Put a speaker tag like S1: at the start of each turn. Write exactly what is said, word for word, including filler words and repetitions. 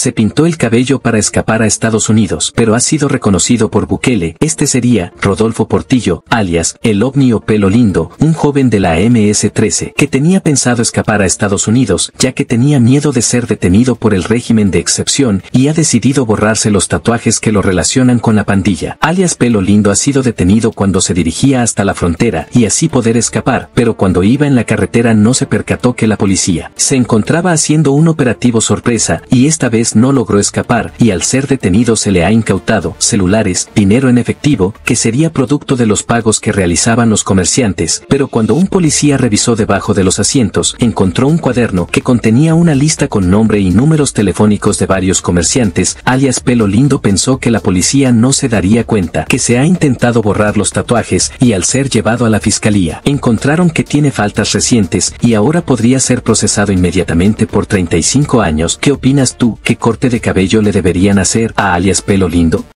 S1: se pintó el cabello para escapar a Estados Unidos, pero ha sido reconocido por Bukele. Este sería Rodolfo Portillo, alias el OVNI o Pelo Lindo, un joven de la eme ese trece, que tenía pensado escapar a Estados Unidos, ya que tenía miedo de ser detenido por el régimen de excepción, y ha decidido borrarse los tatuajes que lo relacionan con la pandilla. Alias Pelo Lindo ha sido detenido cuando se dirigía hasta la frontera, y así poder escapar, pero cuando iba en la carretera no se percató que la policía se encontraba haciendo un operativo sorpresa, y esta vez no logró escapar, y al ser detenido se le ha incautado celulares, dinero en efectivo, que sería producto de los pagos que realizaban los comerciantes, pero cuando un policía revisó debajo de los asientos, encontró un cuaderno que contenía una lista con nombre y números telefónicos de varios comerciantes. Alias Pelo Lindo pensó que la policía no se daría cuenta que se ha intentado borrar los tatuajes, y al ser llevado a la fiscalía, encontraron que tiene faltas recientes, y ahora podría ser procesado inmediatamente por treinta y cinco años. ¿Qué opinas tú? ¿Qué corte de cabello le deberían hacer a alias Pelo Lindo?